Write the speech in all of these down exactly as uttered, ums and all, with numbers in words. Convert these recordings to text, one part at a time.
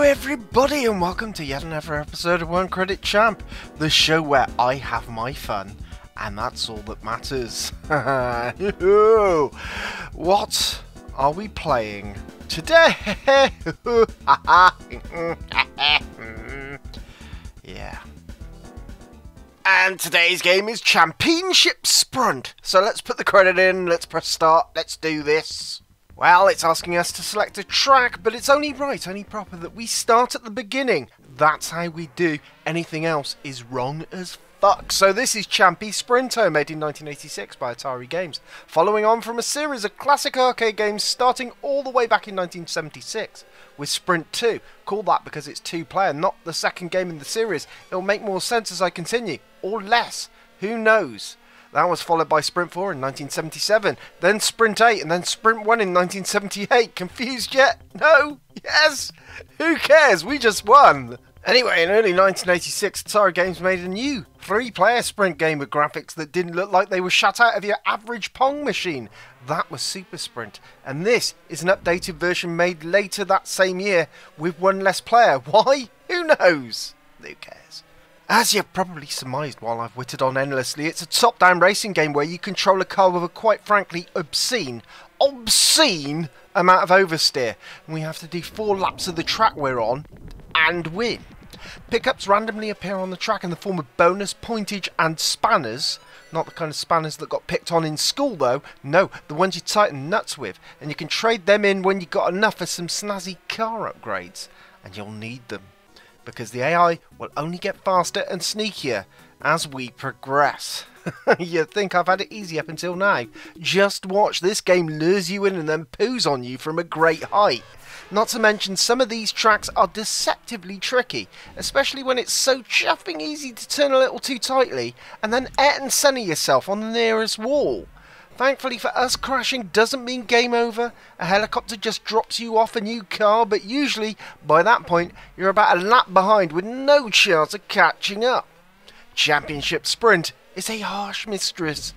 everybody, and welcome to yet another episode of One Credit Champ, the show where I have my fun, and that's all that matters. What are we playing today? Yeah. And today's game is Championship Sprint. So let's put the credit in, let's press start, let's do this. Well, it's asking us to select a track, but it's only right, only proper that we start at the beginning. That's how we do. Anything else is wrong as fuck. So this is Champy Sprinto, made in nineteen eighty-six by Atari Games, following on from a series of classic arcade games starting all the way back in nineteen seventy-six with Sprint two. Call that because it's two-player, not the second game in the series. It'll make more sense as I continue, or less. Who knows? That was followed by Sprint four in nineteen seventy-seven, then Sprint eight, and then Sprint one in nineteen seventy-eight. Confused yet? No? Yes? Who cares? We just won! Anyway, in early nineteen eighty-six, Atari Games made a new three-player Sprint game with graphics that didn't look like they were shut out of your average Pong machine. That was Super Sprint, and this is an updated version made later that same year with one less player. Why? Who knows? Who cares? As you've probably surmised while I've wittered on endlessly, it's a top-down racing game where you control a car with a quite frankly obscene, obscene amount of oversteer. And we have to do four laps of the track we're on and win. Pickups randomly appear on the track in the form of bonus, pointage and spanners. Not the kind of spanners that got picked on in school though. No, the ones you tighten nuts with. And you can trade them in when you've got enough for some snazzy car upgrades. And you'll need them, because the A I will only get faster and sneakier as we progress. You'd think I've had it easy up until now. Just watch, this game lures you in and then poos on you from a great height. Not to mention some of these tracks are deceptively tricky, especially when it's so chuffing easy to turn a little too tightly and then et and center yourself on the nearest wall. Thankfully for us, crashing doesn't mean game over. A helicopter just drops you off a new car, but usually, by that point, you're about a lap behind with no chance of catching up. Championship Sprint is a harsh mistress.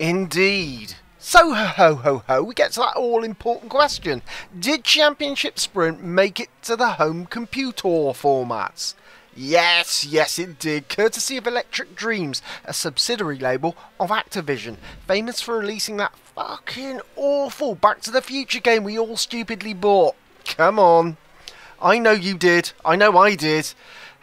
Indeed. So ho ho ho ho, we get to that all-important question. Did Championship Sprint make it to the home computer formats? Yes, yes it did, courtesy of Electric Dreams, a subsidiary label of Activision, famous for releasing that fucking awful Back to the Future game we all stupidly bought. Come on. I know you did, I know I did.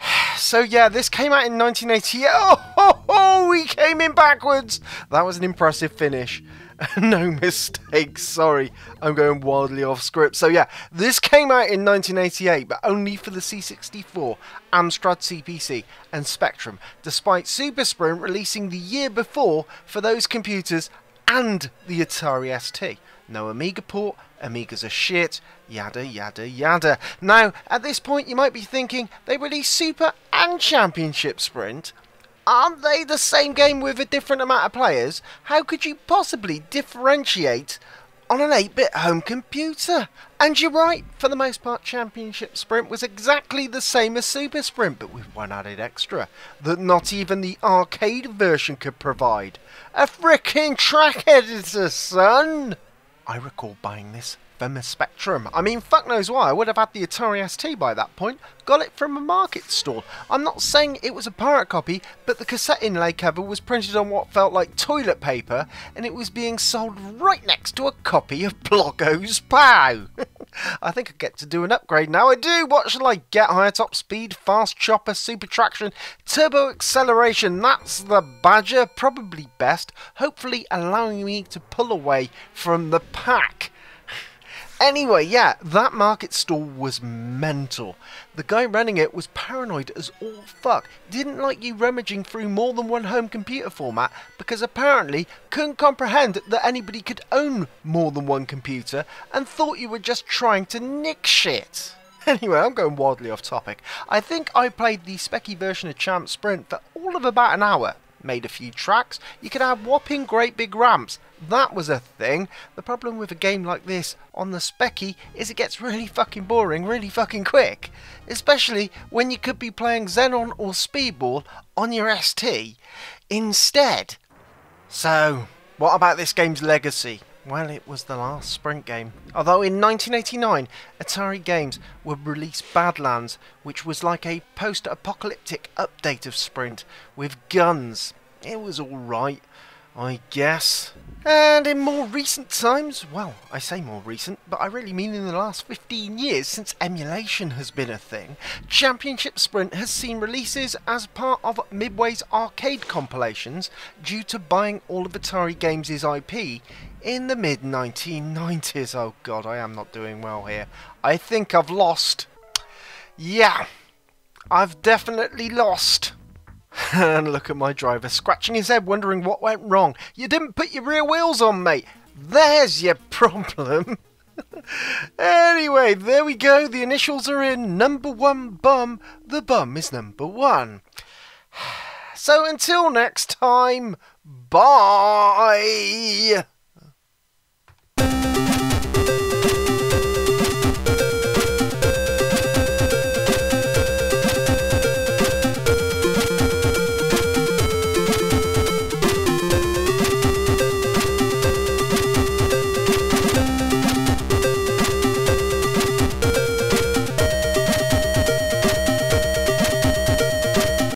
So yeah, this came out in nineteen eighty-eight. Oh, ho, ho, we came in backwards. That was an impressive finish. No mistakes, sorry, I'm going wildly off script. So yeah, this came out in nineteen eighty-eight, but only for the C sixty-four, Amstrad C P C and Spectrum, despite Super Sprint releasing the year before for those computers and the Atari S T. No Amiga port, Amigas are shit, yada yada yada. Now, at this point you might be thinking, they released Super and Championship Sprint. Aren't they the same game with a different amount of players? How could you possibly differentiate on an eight bit home computer? And you're right, for the most part Championship Sprint was exactly the same as Super Sprint, but with one added extra that not even the arcade version could provide. A frickin' track editor, son! I recall buying this from a Spectrum. I mean, fuck knows why. I would have had the Atari S T by that point. Got it from a market stall. I'm not saying it was a pirate copy, but the cassette inlay cover was printed on what felt like toilet paper, and it was being sold right next to a copy of Blocko's Pow. I think I get to do an upgrade now. I do. What shall I get? Higher top speed, fast chopper, super traction, turbo acceleration. That's the Badger. Probably best. Hopefully allowing me to pull away from the pack. Anyway, yeah, that market stall was mental. The guy running it was paranoid as all fuck. Didn't like you rummaging through more than one home computer format because apparently couldn't comprehend that anybody could own more than one computer and thought you were just trying to nick shit. Anyway, I'm going wildly off topic. I think I played the specky version of Champ Sprint for all of about an hour. Made a few tracks. You could have whopping great big ramps. That was a thing. The problem with a game like this on the specky is it gets really fucking boring really fucking quick. Especially when you could be playing Xenon or Speedball on your S T instead. So, what about this game's legacy? Well, it was the last Sprint game. Although in nineteen eighty-nine, Atari Games would release Badlands, which was like a post-apocalyptic update of Sprint, with guns. It was alright, I guess. And in more recent times, well, I say more recent, but I really mean in the last fifteen years since emulation has been a thing, Championship Sprint has seen releases as part of Midway's arcade compilations due to buying all of Atari Games' I P in the mid nineteen nineties. Oh god, I am not doing well here. I think I've lost. Yeah, I've definitely lost. And look at my driver, scratching his head, wondering what went wrong. You didn't put your rear wheels on, mate. There's your problem. Anyway, there we go. The initials are in. Number one bum. The bum is number one. So until next time, bye.